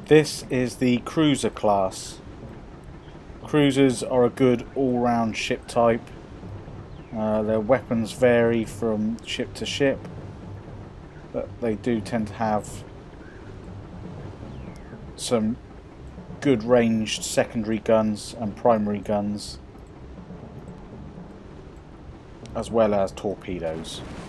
This is the cruiser class. Cruisers are a good all-round ship type. Their weapons vary from ship to ship, but they do tend to have some good ranged secondary guns and primary guns, as well as torpedoes.